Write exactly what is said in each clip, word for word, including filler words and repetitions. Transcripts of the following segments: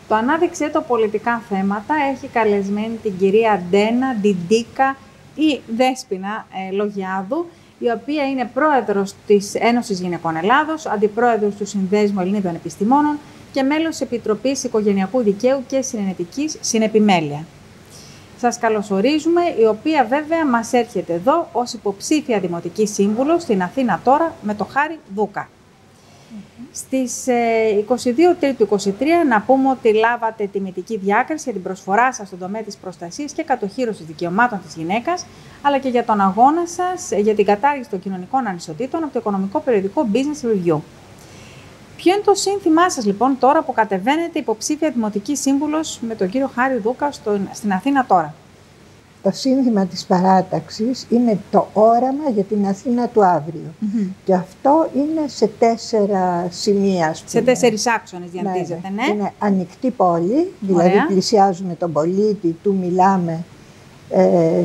Το ανάδειξε το πολιτικά θέματα έχει καλεσμένη την κυρία Ντένα Ντιντίκα ή Δέσποινα ε, Λογιάδου, η οποία είναι πρόεδρος της Ένωσης Γυναικών Ελλάδος, αντιπρόεδρος του Συνδέσμου Ελληνίδων Επιστημόνων και μέλος της Επιτροπής Οικογενειακού Δικαίου και Συνενετικής Συνεπιμέλεια. Σας καλωσορίζουμε, η οποία βέβαια μας έρχεται εδώ ως υποψήφια Δημοτική Σύμβουλο στην Αθήνα τώρα με το Χάρη Δούκα. Mm-hmm. Στις είκοσι δύο Τρίτου είκοσι τρία να πούμε ότι λάβατε τιμητική διάκριση για την προσφορά σας στον τομέα της προστασίας και κατοχύρωσης δικαιωμάτων της γυναίκας, αλλά και για τον αγώνα σας για την κατάργηση των κοινωνικών ανισοτήτων από το οικονομικό περιοδικό Business Review. Ποιο είναι το σύνθημά σας λοιπόν τώρα που κατεβαίνετε υποψήφια Δημοτική Σύμβουλος με τον κύριο Χάρη Δούκα στο, στην Αθήνα τώρα? Το σύνθημα της παράταξης είναι το όραμα για την Αθήνα του αύριο. Mm-hmm. Και αυτό είναι σε τέσσερα σημεία. Σε τέσσερις άξονες διαντίζεται, ναι. Είναι ανοιχτή πόλη, δηλαδή Ωραία. πλησιάζουμε τον πολίτη, του μιλάμε, ε,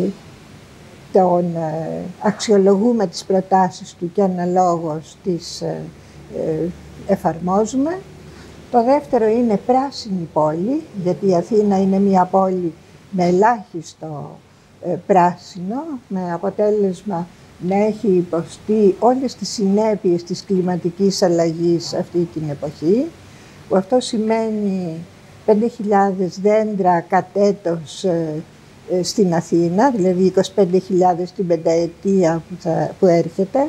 τον ε, αξιολογούμε τις προτάσεις του και αναλόγως τις ε, ε, εφαρμόζουμε. Το δεύτερο είναι πράσινη πόλη, γιατί η Αθήνα είναι μια πόλη με ελάχιστο ε, πράσινο, με αποτέλεσμα να έχει υποστεί όλες τις συνέπειες της κλιματικής αλλαγής αυτή την εποχή, που αυτό σημαίνει πέντε χιλιάδες δέντρα κατ' έτος ε, ε, στην Αθήνα, δηλαδή είκοσι πέντε χιλιάδες την πενταετία που, θα, που έρχεται.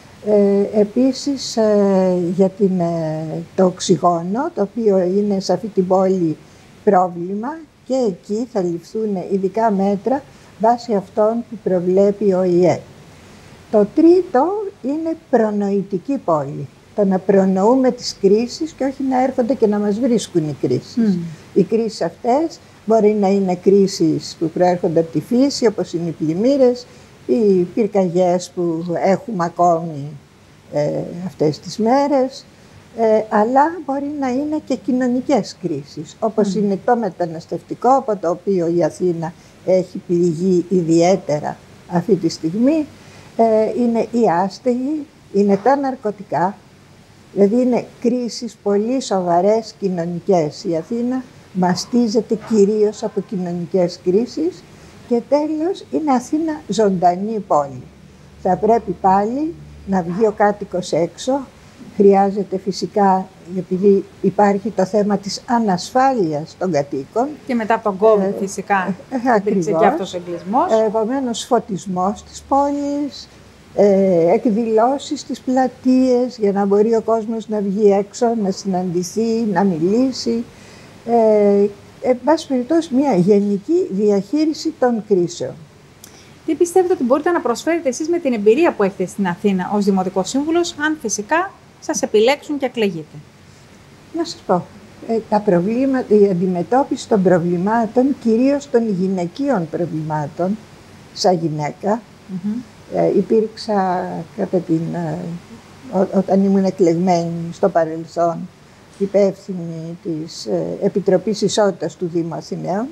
Ε, επίσης ε, για την, ε, το οξυγόνο, το οποίο είναι σε αυτή την πόλη πρόβλημα, και εκεί θα ληφθούν ειδικά μέτρα βάσει αυτών που προβλέπει ο ι ε. Το τρίτο είναι προνοητική πόλη. Το να προνοούμε τις κρίσεις και όχι να έρχονται και να μας βρίσκουν οι κρίσεις. Mm. Οι κρίσεις αυτές μπορεί να είναι κρίσεις που προέρχονται από τη φύση, όπως είναι οι πλημμύρες, οι πυρκαγιές που έχουμε ακόμη ε, αυτές τις μέρες, ε, αλλά μπορεί να είναι και κοινωνικές κρίσεις, όπως mm. είναι το μεταναστευτικό, από το οποίο η Αθήνα έχει πληγεί ιδιαίτερα αυτή τη στιγμή, ε, είναι οι άστεγοι, είναι τα ναρκωτικά, δηλαδή είναι κρίσεις πολύ σοβαρές κοινωνικές. Η Αθήνα μαστίζεται κυρίως από κοινωνικές κρίσεις. Και τέλος, είναι Αθήνα ζωντανή πόλη. Θα πρέπει πάλι να βγει ο κάτοικος έξω. Χρειάζεται φυσικά, επειδή υπάρχει το θέμα της ανασφάλειας των κατοίκων. Και μετά από τον COVID ε, φυσικά ε, υπήρξε και αυτός ο εγκλισμός. Ε, επομένως, φωτισμός της πόλης, ε, εκδηλώσεις στις πλατείες για να μπορεί ο κόσμος να βγει έξω, να συναντηθεί, να μιλήσει. Ε, Εν πάση περιπτώσει, μια γενική διαχείριση των κρίσεων. Τι πιστεύετε ότι μπορείτε να προσφέρετε εσείς με την εμπειρία που έχετε στην Αθήνα ως Δημοτικός Σύμβουλος, αν φυσικά σας επιλέξουν και εκλεγείτε? Να σας πω, ε, τα προβλήματα, η αντιμετώπιση των προβλημάτων, κυρίως των γυναικείων προβλημάτων, σαν γυναίκα, mm-hmm. ε, υπήρξα κατά την, ε, ό, όταν ήμουν εκλεγμένη στο παρελθόν, υπεύθυνη της ε, Επιτροπής Ισότητας του Δήμου Αθηναίων.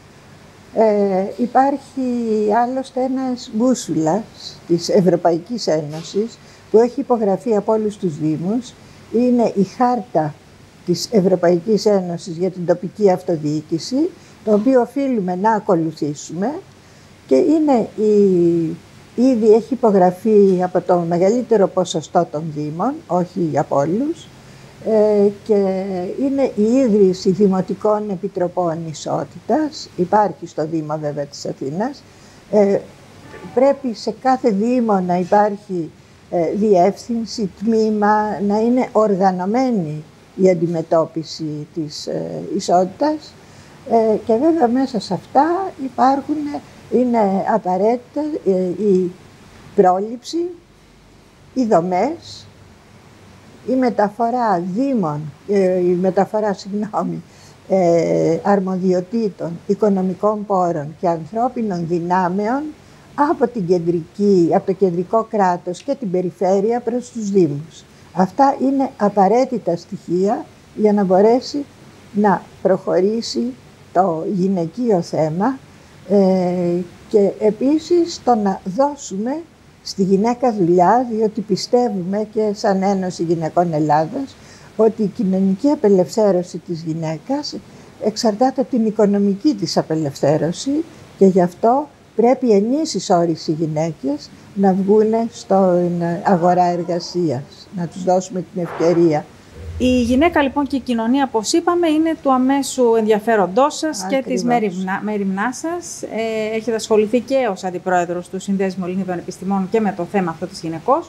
Ε, υπάρχει άλλωστε ένας μπούσουλας της Ευρωπαϊκής Ένωσης που έχει υπογραφεί από όλους τους Δήμους. Είναι η χάρτα της Ευρωπαϊκής Ένωσης για την τοπική αυτοδιοίκηση, το οποίο οφείλουμε να ακολουθήσουμε, και είναι η, ήδη έχει υπογραφεί από το μεγαλύτερο ποσοστό των Δήμων, όχι από όλους, Ε, και είναι η ίδρυση Δημοτικών Επιτροπών Ισότητας, υπάρχει στο Δήμο βέβαια της Αθήνας. Ε, πρέπει σε κάθε Δήμο να υπάρχει ε, διεύθυνση, τμήμα, να είναι οργανωμένη η αντιμετώπιση της ε, ισότητας, ε, και βέβαια μέσα σε αυτά υπάρχουν, είναι απαραίτητα ε, η πρόληψη, οι δομές, η μεταφορά δήμων, η μεταφορά, συγγνώμη, ε, αρμοδιοτήτων, οικονομικών πόρων και ανθρώπινων δυνάμεων από, την κεντρική, από το κεντρικό κράτος και την περιφέρεια προς τους δήμους. Αυτά είναι απαραίτητα στοιχεία για να μπορέσει να προχωρήσει το γυναικείο θέμα, ε, και επίσης το να δώσουμε στη γυναίκα δουλειά, διότι πιστεύουμε και σαν Ένωση Γυναικών Ελλάδας ότι η κοινωνική απελευθέρωση της γυναίκας εξαρτάται από την οικονομική της απελευθέρωση και γι' αυτό πρέπει ενίσεις όρις οι γυναίκες να βγουν στην αγορά εργασίας, να τους δώσουμε την ευκαιρία. Η γυναίκα λοιπόν και η κοινωνία, όπως είπαμε, είναι του αμέσου ενδιαφέροντός σας και της μέριμνάς σας. Ε, έχετε ασχοληθεί και ως αντιπρόεδρος του Συνδέσμου Ελλήνων Επιστημόνων και με το θέμα αυτό της γυναικός.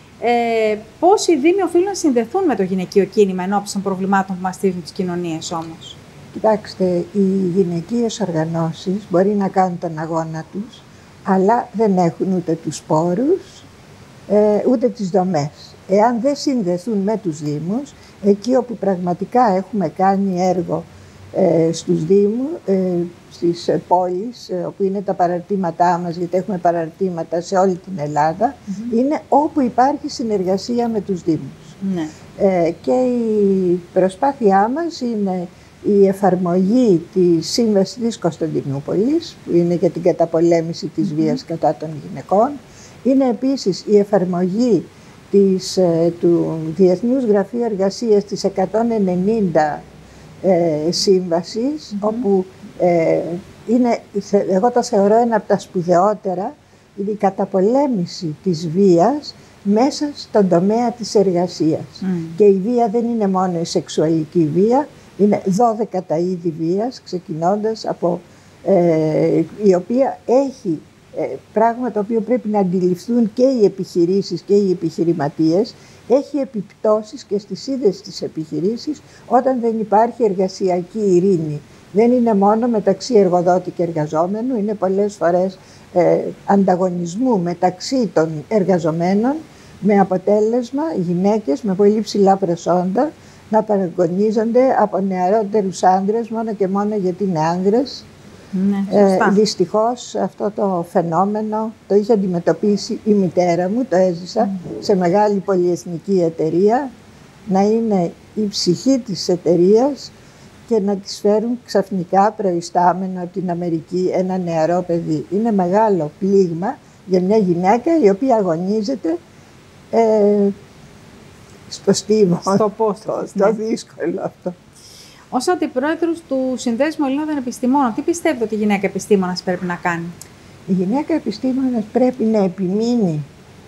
Ε, πώς οι Δήμοι οφείλουν να συνδεθούν με το γυναικείο κίνημα ενώπιση των προβλημάτων που μαστίζουν τις κοινωνίες όμως? Κοιτάξτε, οι γυναικείες οργανώσεις μπορεί να κάνουν τον αγώνα τους, αλλά δεν έχουν ούτε τους πόρους, ε, ούτε τις δομές. Εάν δεν συνδεθούν με τους Δήμους, εκεί όπου πραγματικά έχουμε κάνει έργο ε, στους Δήμους, ε, στις πόλεις, ε, όπου είναι τα παραρτήματά μας, γιατί έχουμε παραρτήματα σε όλη την Ελλάδα, mm-hmm. είναι όπου υπάρχει συνεργασία με τους Δήμους. Mm-hmm. Ε, και η προσπάθειά μας είναι η εφαρμογή της Σύμβασης της Κωνσταντινούπολης, που είναι για την καταπολέμηση της mm-hmm. βίας κατά των γυναικών. Είναι επίσης η εφαρμογή της, του Διεθνούς Γραφείου Εργασίας της εκατόν ενενήντα ε, σύμβασης, mm-hmm. όπου ε, είναι, εγώ το θεωρώ ένα από τα σπουδαιότερα, είναι η καταπολέμηση της βίας μέσα στον τομέα της εργασίας. Mm. Και η βία δεν είναι μόνο η σεξουαλική βία, είναι δώδεκα τα είδη βίας, ξεκινώντας από ε, η οποία έχει ε, πράγμα το οποίο πρέπει να αντιληφθούν και οι επιχειρήσεις και οι επιχειρηματίες, έχει επιπτώσεις και στις ίδιες τις επιχειρήσεις όταν δεν υπάρχει εργασιακή ειρήνη. Δεν είναι μόνο μεταξύ εργοδότη και εργαζόμενου, είναι πολλές φορές ε, ανταγωνισμού μεταξύ των εργαζομένων, με αποτέλεσμα γυναίκες με πολύ ψηλά προσόντα να παραγωνίζονται από νεαρότερους άντρες μόνο και μόνο γιατί είναι άντρες. Ναι, ε, δυστυχώς αυτό το φαινόμενο το είχε αντιμετωπίσει η μητέρα μου, το έζησα mm. σε μεγάλη πολυεθνική εταιρεία, να είναι η ψυχή της εταιρείας και να της φέρουν ξαφνικά προϊστάμενο από την Αμερική ένα νεαρό παιδί. Είναι μεγάλο πλήγμα για μια γυναίκα η οποία αγωνίζεται ε, στο στίβο, στο, στο, στο δύσκολο αυτό. Ως αντιπρόεδρος του Συνδέσμου Ελλήνων Επιστημόνων, τι πιστεύετε ότι η γυναίκα επιστήμονας πρέπει να κάνει? Η γυναίκα επιστήμονας πρέπει να επιμείνει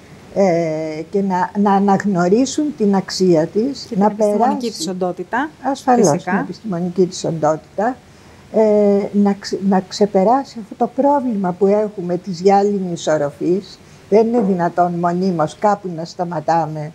ε, και να, να αναγνωρίσουν την αξία της. Και να την επιστημονική περάσει, της οντότητα. Ασφαλώς, φυσικά. Την επιστημονική της οντότητα. Ε, να, ξε, να ξεπεράσει αυτό το πρόβλημα που έχουμε της γυάλινης οροφής. Δεν είναι δυνατόν μονίμως κάπου να σταματάμε,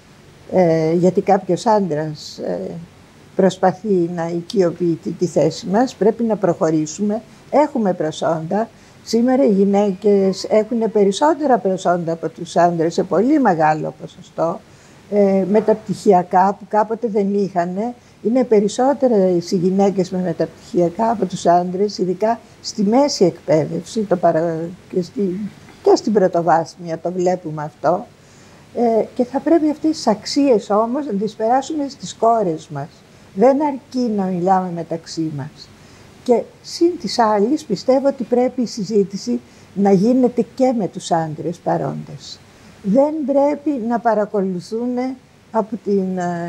ε, γιατί κάποιος άντρας ε, προσπαθεί να οικειοποιεί τη θέση μας. Πρέπει να προχωρήσουμε. Έχουμε προσόντα. Σήμερα οι γυναίκες έχουν περισσότερα προσόντα από τους άντρες σε πολύ μεγάλο ποσοστό. Ε, μεταπτυχιακά που κάποτε δεν είχαν. Είναι περισσότερες οι γυναίκες με μεταπτυχιακά από τους άντρες, ειδικά στη μέση εκπαίδευση το παρα... και, στη... και στην πρωτοβάθμια το βλέπουμε αυτό. Ε, και θα πρέπει αυτές τις αξίες όμως να τις περάσουμε στις κόρες μας. Δεν αρκεί να μιλάμε μεταξύ μας. Και συν της άλλης πιστεύω ότι πρέπει η συζήτηση να γίνεται και με τους άντρες παρόντες. Δεν πρέπει να παρακολουθούν από, την,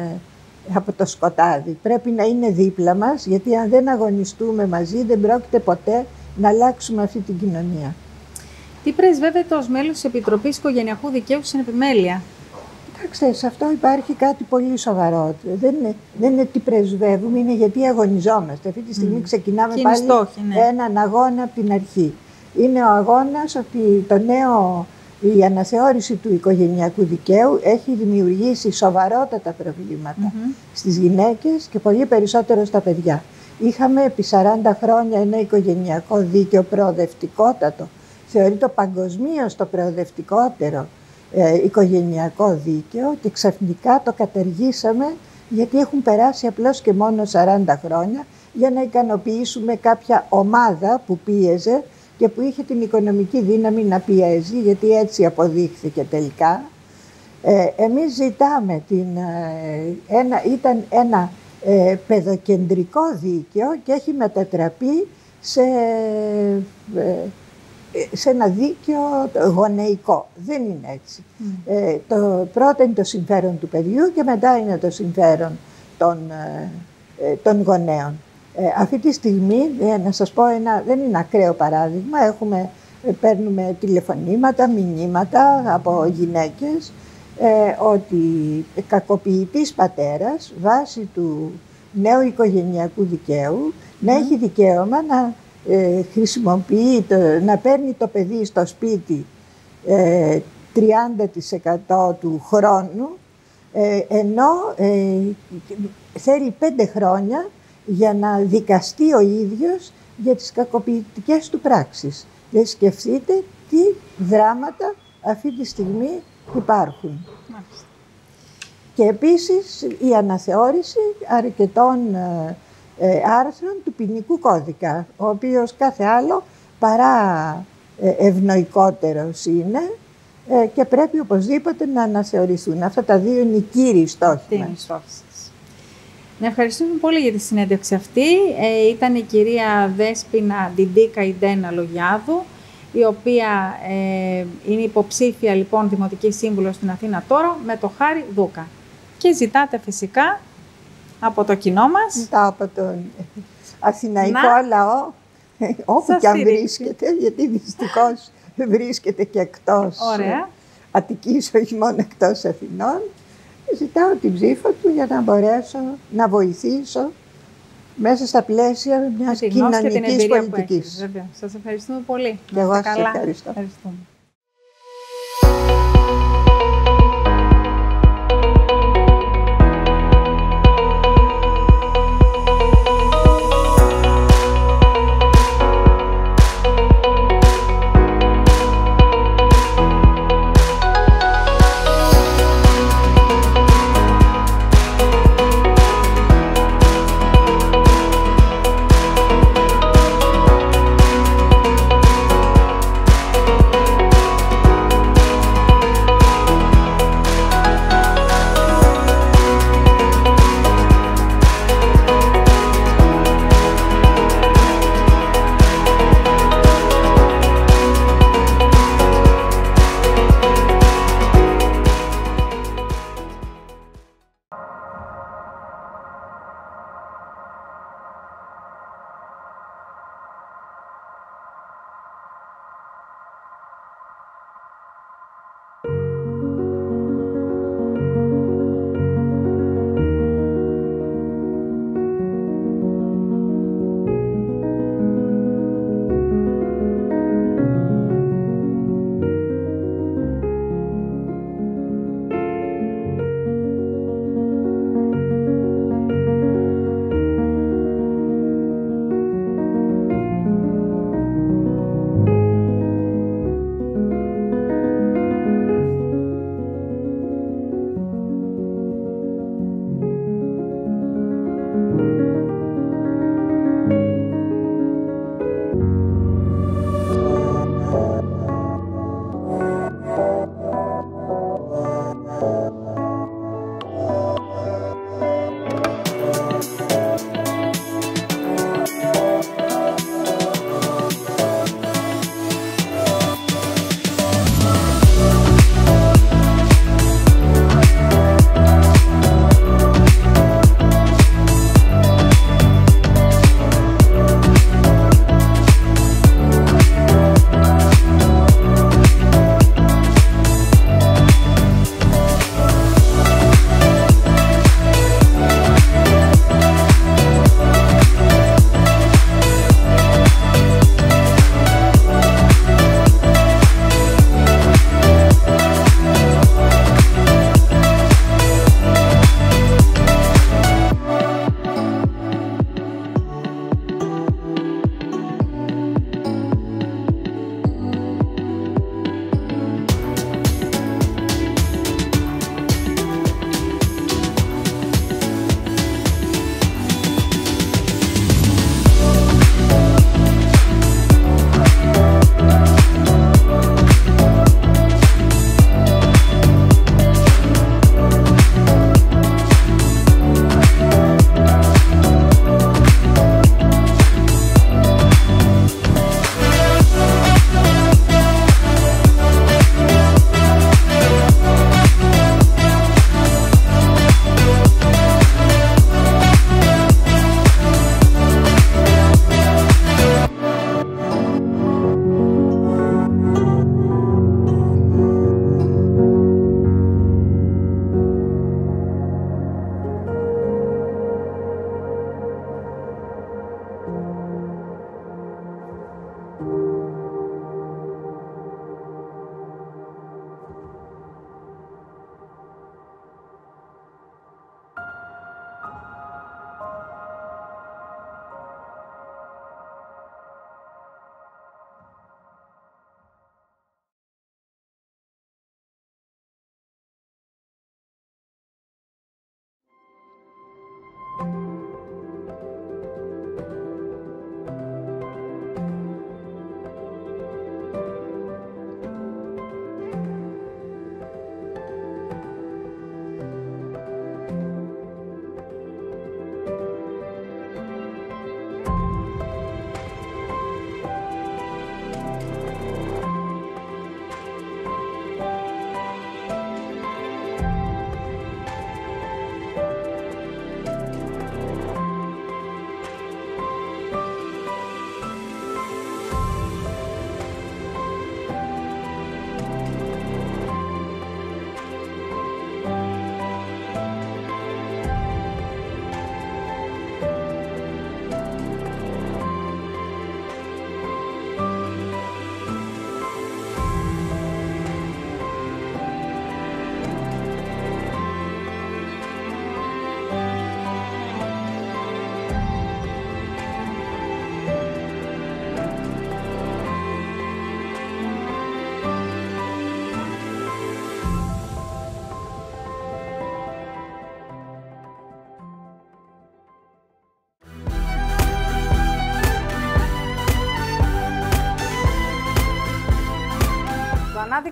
από το σκοτάδι. Πρέπει να είναι δίπλα μας, γιατί αν δεν αγωνιστούμε μαζί δεν πρόκειται ποτέ να αλλάξουμε αυτή την κοινωνία. Τι πρεσβεύεται ως μέλος της Επιτροπής Οικογενειακού Δικαίου στην Επιμέλεια? Κοιτάξτε, σε αυτό υπάρχει κάτι πολύ σοβαρό. Δεν είναι, δεν είναι τι πρεσβεύουμε, είναι γιατί αγωνιζόμαστε. Αυτή τη στιγμή mm. ξεκινάμε πάλι στόχη, ναι. έναν αγώνα από την αρχή. Είναι ο αγώνας ότι το νέο, η αναθεώρηση του οικογενειακού δικαίου έχει δημιουργήσει σοβαρότατα προβλήματα mm-hmm. στις γυναίκες και πολύ περισσότερο στα παιδιά. Είχαμε επί σαράντα χρόνια ένα οικογενειακό δίκαιο προοδευτικότατο. Θεωρείται παγκοσμίως το προοδευτικότερο ε, οικογενειακό δίκαιο και ξαφνικά το καταργήσαμε γιατί έχουν περάσει απλώς και μόνο σαράντα χρόνια για να ικανοποιήσουμε κάποια ομάδα που πίεζε και που είχε την οικονομική δύναμη να πιέζει, γιατί έτσι αποδείχθηκε τελικά. Ε, εμείς ζητάμε, την, ε, ένα, ήταν ένα ε, παιδοκεντρικό δίκαιο και έχει μετατραπεί σε, ε, σε ένα δίκαιο γονεϊκό. Δεν είναι έτσι. Mm. Ε, το πρώτο είναι το συμφέρον του παιδιού και μετά είναι το συμφέρον των, ε, των γονέων. Ε, αυτή τη στιγμή, ε, να σας πω ένα, δεν είναι ακραίο παράδειγμα, έχουμε, ε, παίρνουμε τηλεφωνήματα, μηνύματα από γυναίκες, ε, ότι κακοποιητής πατέρας, βάσει του νέου οικογενειακού δικαίου, mm. να έχει δικαίωμα να ε, χρησιμοποιεί, το, να παίρνει το παιδί στο σπίτι ε, τριάντα τοις εκατό του χρόνου, ε, ενώ ε, θέλει πέντε χρόνια για να δικαστεί ο ίδιος για τις κακοποιητικές του πράξεις. Δηλαδή σκεφτείτε τι δράματα αυτή τη στιγμή υπάρχουν. Μάλιστα. Και επίσης η αναθεώρηση αρκετών ε, ε, άρθρων του ποινικού κώδικα, ο οποίος κάθε άλλο παρά ε, ευνοϊκότερος είναι ε, και πρέπει οπωσδήποτε να αναθεωρηθούν. Αυτά τα δύο είναι οι κύριοι στόχοι μας. Να ευχαριστούμε πολύ για τη συνέντευξη αυτή. Ε, ήταν η κυρία Δέσποινα Ντιντίκα Ιντένα Λογιάδου, η οποία ε, είναι υποψήφια λοιπόν Δημοτική Σύμβουλος στην Αθήνα τώρα με το Χάρη Δούκα. Και ζητάτε φυσικά από το κοινό μας. Ζητάω από τον αθηναϊκό να... λαό, όπου και αν βρίσκεται, γιατί δυστυχώς βρίσκεται και εκτός Ωραία. Αττικής, όχι μόνο εκτός Αθηνών. Ζητάω την ψήφο του για να μπορέσω να βοηθήσω μέσα στα πλαίσια μιας κοινωνικής πολιτικής. Σας ευχαριστούμε πολύ. Και εγώ σας ευχαριστώ. Ευχαριστούμε.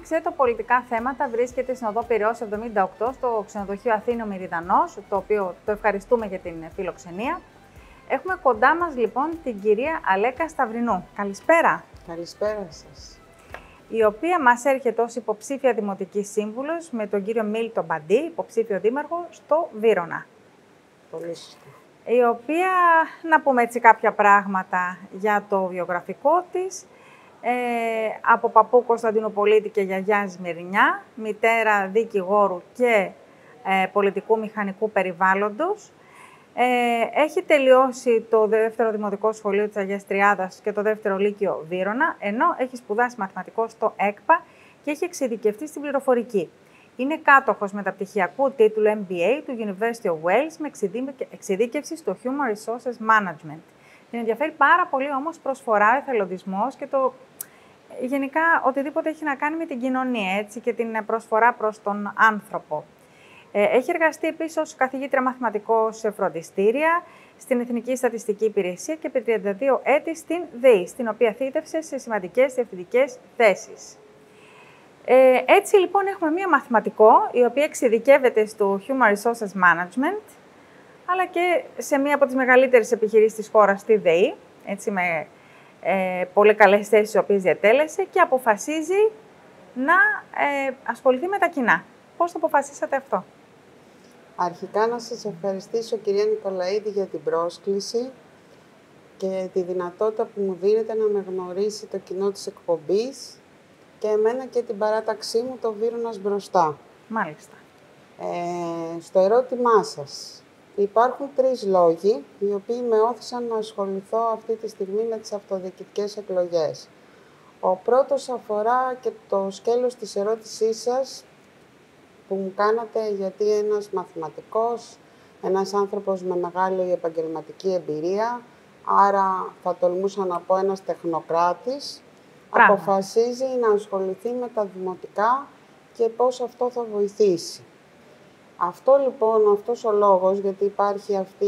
το πολιτικά θέματα βρίσκεται στην οδό Πειραιώς εβδομήντα οκτώ στο ξενοδοχείο Αθήνων Μυριδανός, το οποίο το ευχαριστούμε για την φιλοξενία. Έχουμε κοντά μας λοιπόν την κυρία Αλέκα Σταυρινού. Καλησπέρα. Καλησπέρα σας. Η οποία μας έρχεται ως υποψήφια δημοτική σύμβουλος με τον κύριο Μίλτο Μπαντή, υποψήφιο δήμαρχο στο Βύρωνα. Πολύ σωστά. Η οποία, να πούμε έτσι κάποια πράγματα για το βιογραφικό της, ε, από παππού Κωνσταντινοπολίτη και γιαγιά Σμυρνιά, μητέρα δικηγόρου και ε, πολιτικού μηχανικού περιβάλλοντος. Ε, έχει τελειώσει το δεύτερο δημοτικό σχολείο της Αγίας Τριάδας και το δεύτερο λύκειο Βύρωνα, ενώ έχει σπουδάσει μαθηματικό στο ΕΚΠΑ και έχει εξειδικευτεί στην πληροφορική. Είναι κάτοχος μεταπτυχιακού τίτλου εμ μπι έι του University of Wales με εξειδίκευση στο Human Resources Management. Την ενδιαφέρει πάρα πολύ όμως προσφορά, εθελοντισμός και το γενικά οτιδήποτε έχει να κάνει με την κοινωνία, έτσι, και την προσφορά προς τον άνθρωπο. Έχει εργαστεί επίσης ως καθηγήτρια μαθηματικό σε φροντιστήρια, στην Εθνική Στατιστική Υπηρεσία και επί τριάντα δύο έτη στην ΔΕΗ, στην οποία θήτευσε σε σημαντικές διευθυντικές θέσεις. Ε, έτσι λοιπόν έχουμε μία μαθηματικό, η οποία εξειδικεύεται στο Human Resources Management, αλλά και σε μία από τις μεγαλύτερες επιχειρήσεις της χώρας, στη ΔΕΗ, έτσι, με ε, πολύ καλές θέσεις, τις οποίες διατέλεσε, και αποφασίζει να ε, ασχοληθεί με τα κοινά. Πώς το αποφασίσατε αυτό? Αρχικά να σας ευχαριστήσω, κυρία Νικολαίδη, για την πρόσκληση και τη δυνατότητα που μου δίνετε να με γνωρίσει το κοινό της εκπομπής και εμένα και την παράταξή μου, το Βύρωνας μπροστά. Μάλιστα. Ε, στο ερώτημά σας, υπάρχουν τρεις λόγοι οι οποίοι με όθησαν να ασχοληθώ αυτή τη στιγμή με τις αυτοδιοικητικές εκλογές. Ο πρώτος αφορά και το σκέλος της ερώτησής σας που μου κάνατε, γιατί ένας μαθηματικός, ένας άνθρωπος με μεγάλη επαγγελματική εμπειρία, άρα θα τολμούσα να πω ένας τεχνοκράτης, Πράγμα. αποφασίζει να ασχοληθεί με τα δημοτικά και πώς αυτό θα βοηθήσει. Αυτό λοιπόν, αυτός ο λόγος, γιατί υπάρχει αυτή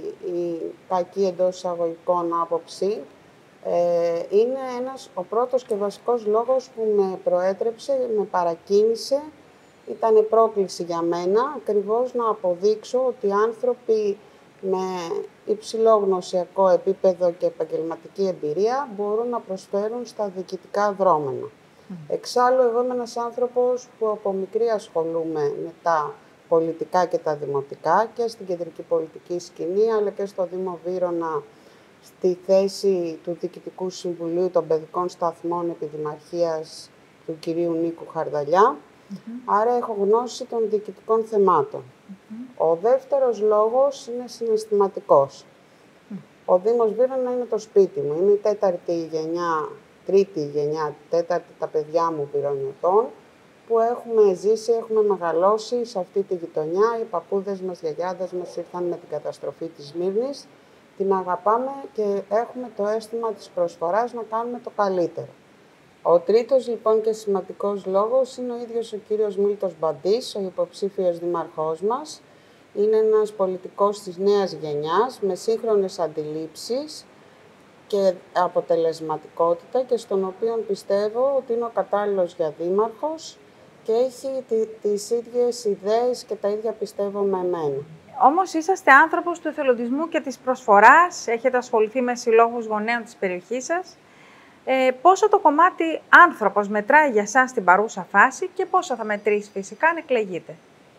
η κακή εντός εισαγωγικών άποψη, ε, είναι ένας, ο πρώτος και βασικός λόγος που με προέτρεψε, με παρακίνησε. Ήταν πρόκληση για μένα, ακριβώς να αποδείξω ότι άνθρωποι με υψηλό γνωσιακό επίπεδο και επαγγελματική εμπειρία μπορούν να προσφέρουν στα διοικητικά δρόμενα. Mm. Εξάλλου, εγώ είμαι ένας άνθρωπος που από μικρή ασχολούμαι με τα πολιτικά και τα δημοτικά και στην κεντρική πολιτική σκηνή, αλλά και στο Δήμο Βύρωνα στη θέση του Διοικητικού Συμβουλίου των Παιδικών Σταθμών Επιδημαρχίας του κυρίου Νίκου Χαρδαλιά. Mm-hmm. Άρα έχω γνώση των διοικητικών θεμάτων. Mm-hmm. Ο δεύτερος λόγος είναι συναισθηματικός. Mm. Ο Δήμος Βύρωνα είναι το σπίτι μου. Είναι η τέταρτη γενιά, τρίτη γενιά, τέταρτη τα παιδιά μου Βυρωνιωτών, που έχουμε ζήσει, έχουμε μεγαλώσει σε αυτή τη γειτονιά. Οι παππούδες μας, οι γιαγιάδες μας ήρθαν με την καταστροφή της Σμύρνης. Την αγαπάμε και έχουμε το αίσθημα της προσφοράς να κάνουμε το καλύτερο. Ο τρίτος λοιπόν και σημαντικός λόγος είναι ο ίδιος ο κύριος Μίλτος Μπαντής, ο υποψήφιος δήμαρχός μας. Είναι ένας πολιτικός της νέας γενιάς με σύγχρονες αντιλήψεις και αποτελεσματικότητα και στον οποίο πιστεύω ότι είναι ο κατάλληλος για δήμαρχος και έχει τις ίδιες ιδέες και τα ίδια πιστεύω με εμένα. Όμως είσαστε άνθρωπος του εθελοντισμού και της προσφοράς, έχετε ασχοληθεί με συλλόγους γονέων της περιοχής σας. Ε, πόσο το κομμάτι άνθρωπος μετράει για σας στην παρούσα φάση και πόσο θα μετρήσει φυσικά αν εκλεγείτε?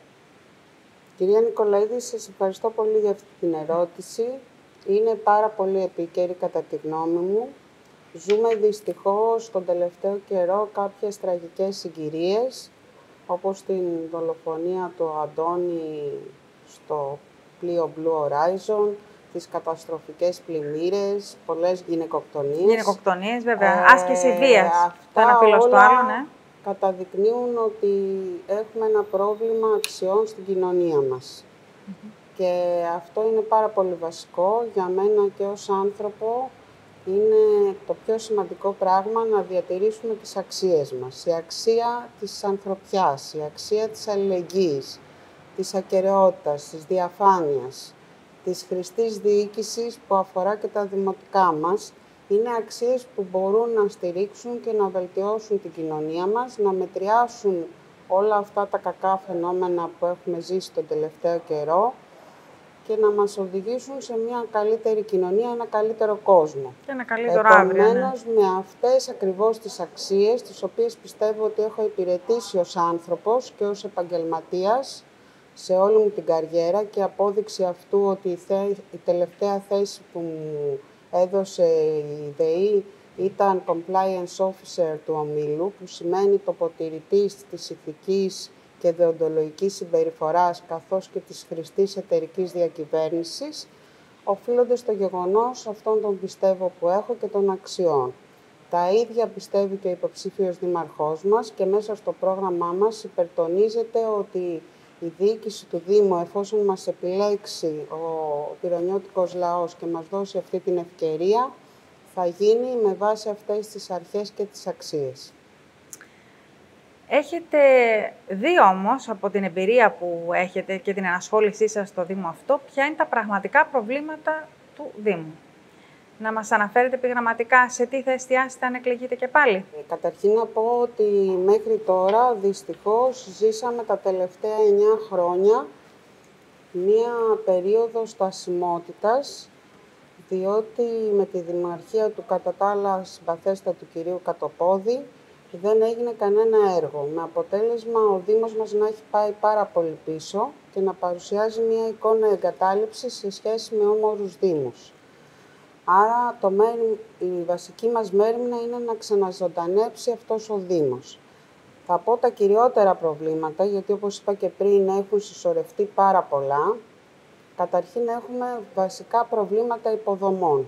Κυρία Νικολαίδη, σας ευχαριστώ πολύ για αυτή την ερώτηση. Είναι πάρα πολύ επίκαιρη κατά τη γνώμη μου. Ζούμε δυστυχώς τον τελευταίο καιρό κάποιες τραγικές συγκυρίες, όπως την δολοφονία του Αντώνη στο πλοίο Blue Horizon, τις καταστροφικές πλημμύρες, πολλές γυναικοκτονίες. Γυναικοκτονίες, βέβαια. Ε, άσκηση βίας. Αυτά ένα φύλλο στο άλλο, ναι. Καταδεικνύουν ότι έχουμε ένα πρόβλημα αξιών στην κοινωνία μας. Mm-hmm. Και αυτό είναι πάρα πολύ βασικό για μένα και ως άνθρωπο. Είναι το πιο σημαντικό πράγμα να διατηρήσουμε τις αξίες μας. Η αξία της ανθρωπιάς, η αξία της αλληλεγγύης, της ακεραιότητας, της διαφάνειας, της χρηστής διοίκησης που αφορά και τα δημοτικά μας, Είναι αξίες που μπορούν να στηρίξουν και να βελτιώσουν την κοινωνία μας, να μετριάσουν όλα αυτά τα κακά φαινόμενα που έχουμε ζήσει τον τελευταίο καιρό και να μας οδηγήσουν σε μια καλύτερη κοινωνία, ένα καλύτερο κόσμο. Και ένα καλύτερο αύριο. Επομένως, ναι. με αυτές ακριβώς τις αξίες, τις οποίες πιστεύω ότι έχω υπηρετήσει ως άνθρωπος και ως επαγγελματίας σε όλη μου την καριέρα, και απόδειξη αυτού ότι η, θε... η τελευταία θέση που μου έδωσε η ΔΕΗ ήταν Compliance Officer του ομίλου, που σημαίνει τοποτηρητής της ηθικής και δεοντολογικής συμπεριφοράς, καθώς και της χρηστής εταιρικής διακυβέρνησης, οφείλονται στο γεγονός αυτών των πιστεύω που έχω και των αξιών. Τα ίδια πιστεύει και ο υποψήφιος δήμαρχός μας, και μέσα στο πρόγραμμά μας υπερτονίζεται ότι η διοίκηση του Δήμου, εφόσον μας επιλέξει ο πυρονιώτικος λαός και μας δώσει αυτή την ευκαιρία, θα γίνει με βάση αυτές τις αρχές και τις αξίες. Έχετε δει όμως από την εμπειρία που έχετε και την ενασχόλησή σας στο Δήμο αυτό, ποια είναι τα πραγματικά προβλήματα του Δήμου. Να μας αναφέρετε επιγραμματικά σε τι θα εστιάσετε αν εκλεγείτε και πάλι. Ε, καταρχήν να πω ότι μέχρι τώρα δυστυχώς ζήσαμε τα τελευταία εννιά χρόνια μία περίοδο στασιμότητας, διότι με τη δημαρχία του κατά τα άλλα συμπαθέστατου κυρίου Κατοπόδη δεν έγινε κανένα έργο, με αποτέλεσμα ο Δήμος μας να έχει πάει πάρα πολύ πίσω και να παρουσιάζει μία εικόνα εγκατάλειψης σε σχέση με όμορους δήμους. Άρα το μέρη, η βασική μας μέριμνα είναι να ξαναζωντανέψει αυτός ο Δήμος. Θα πω τα κυριότερα προβλήματα, γιατί όπως είπα και πριν έχουν συσσωρευτεί πάρα πολλά. Καταρχήν έχουμε βασικά προβλήματα υποδομών.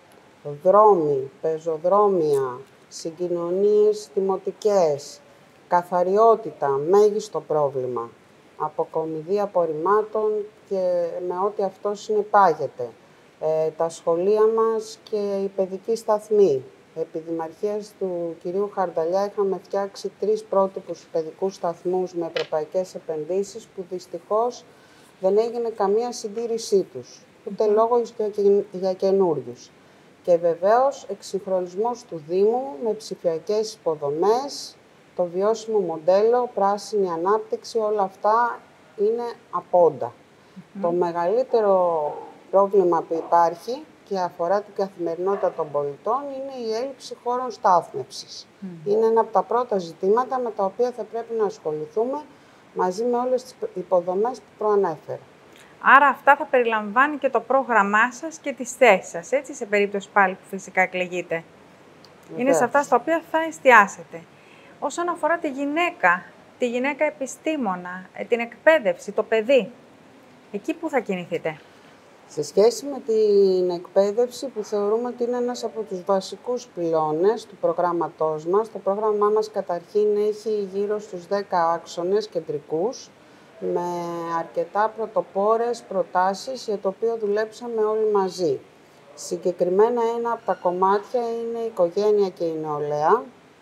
Δρόμοι, πεζοδρόμια, συγκοινωνίες δημοτικές, καθαριότητα, μέγιστο πρόβλημα, αποκομιδή απορριμμάτων και με ό,τι αυτό συνεπάγεται. Ε, τα σχολεία μας και οι παιδικοί σταθμοί. Επί δημαρχίας του κυρίου Χαρδαλιά είχαμε φτιάξει τρεις πρότυπους παιδικούς σταθμούς με ευρωπαϊκές επενδύσεις που δυστυχώς δεν έγινε καμία συντήρησή τους, ούτε λόγο για, για καινούριους. Και βεβαίως εξυγχρονισμός του Δήμου με ψηφιακές υποδομές, το βιώσιμο μοντέλο, πράσινη ανάπτυξη, όλα αυτά είναι απόντα. Mm-hmm. Το μεγαλύτερο πρόβλημα που υπάρχει και αφορά την καθημερινότητα των πολιτών είναι η έλλειψη χώρων στάθμευσης. Mm. Είναι ένα από τα πρώτα ζητήματα με τα οποία θα πρέπει να ασχοληθούμε μαζί με όλες τις υποδομές που προανέφερα. Άρα αυτά θα περιλαμβάνει και το πρόγραμμά σας και τις θέσεις σας, έτσι, σε περίπτωση πάλι που φυσικά εκλεγείτε. Βεβαίως. Είναι σε αυτά στα οποία θα εστιάσετε. Όσον αφορά τη γυναίκα, τη γυναίκα επιστήμονα, την εκπαίδευση, το παιδί, εκεί που θα κινηθείτε? Σε σχέση με την εκπαίδευση, που θεωρούμε ότι είναι ένας από τους βασικούς πυλώνες του προγράμματός μας, το πρόγραμμά μας καταρχήν έχει γύρω στους δέκα άξονες κεντρικούς, με αρκετά πρωτοπόρες προτάσεις για το οποίο δουλέψαμε όλοι μαζί. Συγκεκριμένα ένα από τα κομμάτια είναι η οικογένεια και η νεολαία.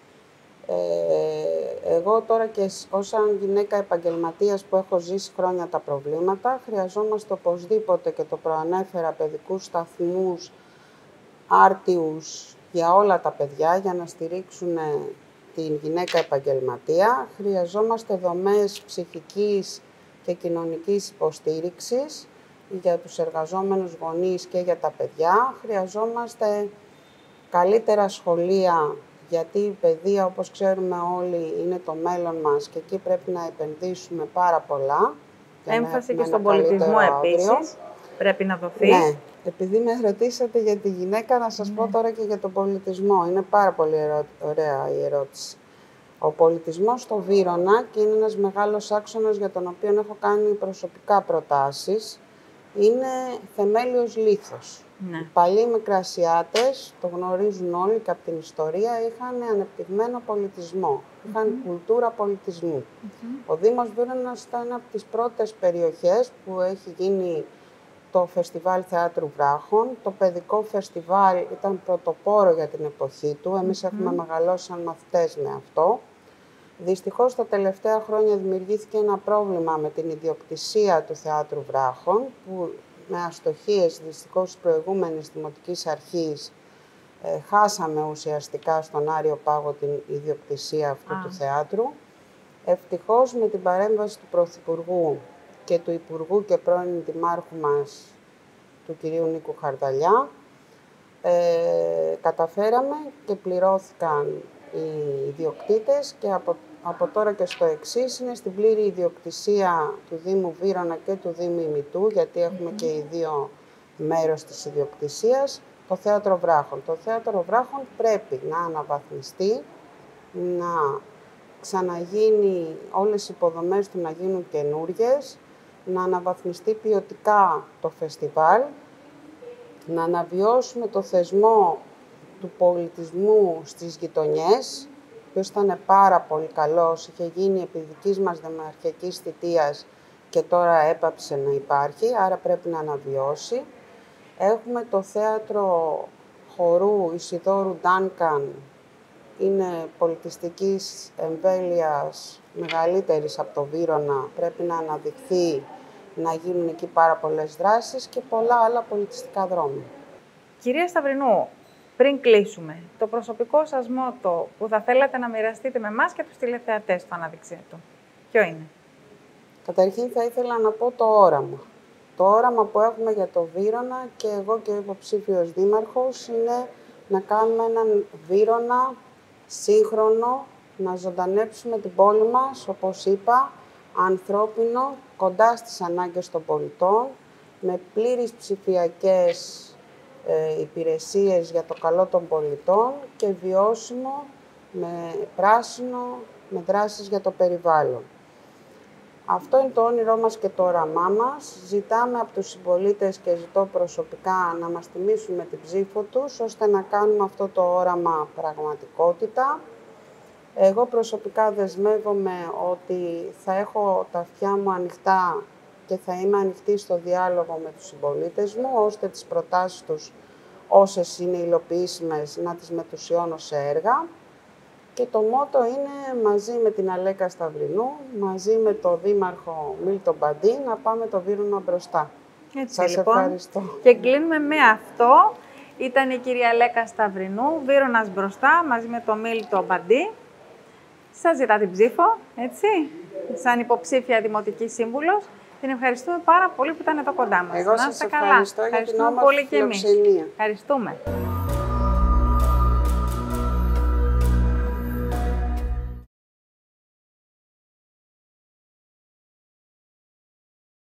Ε, εγώ τώρα και ως σαν γυναίκα επαγγελματίας που έχω ζήσει χρόνια τα προβλήματα, χρειαζόμαστε οπωσδήποτε, και το προανέφερα, παιδικούς σταθμούς άρτιους για όλα τα παιδιά, για να στηρίξουν την γυναίκα επαγγελματία. Χρειαζόμαστε δομές ψυχικής και κοινωνικής υποστήριξης για τους εργαζόμενους γονείς και για τα παιδιά. Χρειαζόμαστε καλύτερα σχολεία, γιατί η παιδεία, όπως ξέρουμε όλοι, είναι το μέλλον μας και εκεί πρέπει να επενδύσουμε πάρα πολλά. Έμφαση και στον πολιτισμό επίσης πρέπει να δοθεί. Ναι, επειδή με ρωτήσατε για τη γυναίκα, να σας mm. πω τώρα και για τον πολιτισμό. Είναι πάρα πολύ ωραία η ερώτηση. Ο πολιτισμός στο Βύρωνα, και είναι ένας μεγάλος άξονας για τον οποίο έχω κάνει προσωπικά προτάσεις, είναι θεμέλιος λίθος. Ναι. Οι παλιοί Μικρασιάτες, το γνωρίζουν όλοι και από την ιστορία, είχαν ανεπτυγμένο πολιτισμό, είχαν mm-hmm. κουλτούρα πολιτισμού. Mm-hmm. Ο Δήμος Βύρωνας ήταν από τις πρώτες περιοχές που έχει γίνει το Φεστιβάλ Θεάτρου Βράχων. Το παιδικό φεστιβάλ ήταν πρωτοπόρο για την εποχή του. Εμείς mm-hmm. έχουμε μεγαλώσει σαν μαθητές με αυτό. Δυστυχώς, τα τελευταία χρόνια δημιουργήθηκε ένα πρόβλημα με την ιδιοκτησία του Θεάτρου Βράχων, που με αστοχίες δυστυχώς της προηγούμενης Δημοτικής Αρχής Ε, χάσαμε ουσιαστικά στον Άριο Πάγο την ιδιοκτησία αυτού Α. του θεάτρου. Ευτυχώς με την παρέμβαση του Πρωθυπουργού και του Υπουργού και πρώην Δημάρχου μας, του κυρίου Νίκου Χαρδαλιά, ε, καταφέραμε και πληρώθηκαν οι ιδιοκτήτες και από, από τώρα και στο εξής είναι στην πλήρη ιδιοκτησία του Δήμου Βύρωνα και του Δήμου Ημιτού, γιατί έχουμε και οι δύο μέρος της ιδιοκτησίας, το Θέατρο Βράχων. Το Θέατρο Βράχων πρέπει να αναβαθμιστεί, να ξαναγίνει όλες οι υποδομές του να γίνουν καινούριες, να αναβαθμιστεί ποιοτικά το φεστιβάλ, να αναβιώσουμε το θεσμό του πολιτισμού στις γειτονιές, ο οποίος ήταν πάρα πολύ καλός, είχε γίνει επί δικής μας δημαρχιακής θητείας και τώρα έπαψε να υπάρχει, άρα πρέπει να αναβιώσει. Έχουμε το θέατρο χορού Ισιδώρου Ντάνκαν, είναι πολιτιστικής εμβέλειας μεγαλύτερης από το Βύρωνα, πρέπει να αναδειχθεί, να γίνουν εκεί πάρα πολλές δράσεις και πολλά άλλα πολιτιστικά δρόμια. Κυρία Σταυρινού, πριν κλείσουμε, το προσωπικό σας μότο που θα θέλατε να μοιραστείτε με εμάς και τους τηλεθεατές στο ανάδειξή του, ποιο είναι? Καταρχήν θα ήθελα να πω το όραμα. Το όραμα που έχουμε για το Βύρωνα και εγώ και ο υποψήφιος δήμαρχος είναι να κάνουμε έναν Βύρωνα σύγχρονο, να ζωντανέψουμε την πόλη μας, όπως είπα, ανθρώπινο, κοντά στις ανάγκες των πολιτών, με πλήρεις ψηφιακές ε, υπηρεσίες για το καλό των πολιτών και βιώσιμο, με πράσινο, με δράσεις για το περιβάλλον. Αυτό είναι το όνειρό μας και το όραμά μας. Ζητάμε από τους συμπολίτες και ζητώ προσωπικά να μας τιμήσουν με την ψήφο τους, ώστε να κάνουμε αυτό το όραμα πραγματικότητα. Εγώ προσωπικά δεσμεύομαι ότι θα έχω τα αυτιά μου ανοιχτά και θα είμαι ανοιχτή στο διάλογο με τους συμπολίτες μου, ώστε τις προτάσεις τους, όσες είναι υλοποιήσιμες, να τις μετουσιώνω σε έργα. Και το μότο είναι μαζί με την Αλέκα Σταυρινού, μαζί με τον Δήμαρχο Μίλτο Μπαντή, να πάμε το Βύρωνα μπροστά. Έτσι, Σας λοιπόν, ευχαριστώ. Και κλείνουμε με αυτό. Ήταν η κυρία Αλέκα Σταυρινού, Βύρωνας μπροστά, μαζί με τον Μίλτο Μπαντή. Σας ζητά την ψήφο, έτσι, σαν υποψήφια δημοτική σύμβουλος. Την ευχαριστούμε πάρα πολύ που ήταν εδώ κοντά μας. Εγώ σας ευχαριστώ για την όμορφη φιλοξενία. Ευχαριστούμε.